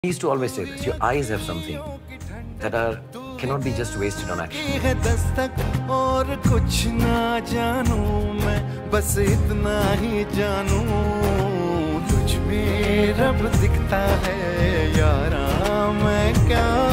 He used to always say this, your eyes have something that cannot be just wasted on action. और कुछ ना जानूं मैं बस इतना ही जानूं तुझ में रब दिखता है यारा मैं क्या